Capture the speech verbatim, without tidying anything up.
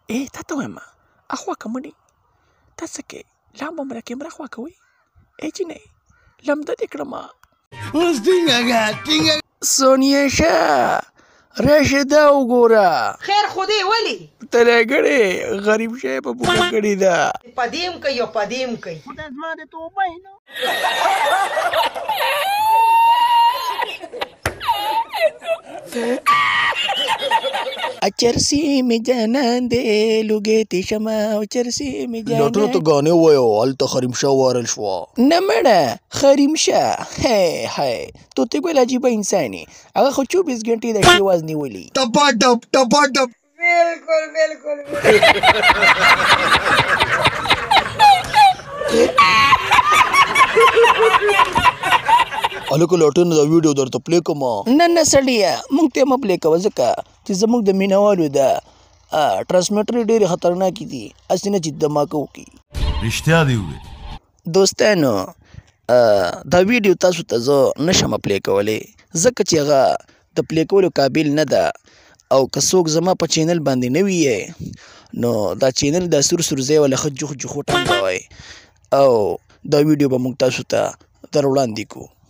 ای تا ته وایم اخوا که مړې تا څه کوې لام به مې را کیمره خوا کوئ ای جینۍ لمده دې کړمه اوس ټینګه که ټینګه سونیا شاه راشه دا وګوره خیر خو دې ولې ترهګړې غریب شی په پوښه کړې ده په دې هم کوي او په دې هم کوي خدای زما د توبه نه اچرسی می جانان دې لوګېتې شمه او چرسی می جانان ډاکټر ته غانې ووایه هلته خریم شاه وارل شوه نه مړه خریم شاه هی هی توتې ګل عجیبه انسان یې هغه خو چوبیس ګنټې د ښې واز نیولي ټپا ټپ ټپا ټپ بالکل بالکل هلکه لاټر نه دا ویډیو درته پلی کومه نه نه سړیه موږ ته یې مه پلی کوه ځکه چې زموږ د مینهوالو ده ټرانسمیټر یې ډېرې خطرناکې دي هسې نه چې دماکه وکړي رښتیا دې وویل دوستانو دا ویډیو تاسو ته زه نشم پلی کولی ځکه چې هغه د پلی کولو قابل نه ده او که څوک زما په چینل باندې نوي یې نو دا چینل دا سور سور ځای والا ښه جوخ جوخ وټنګوئ او دا ویډیو به موږ تاسو ته در وړاندې کړو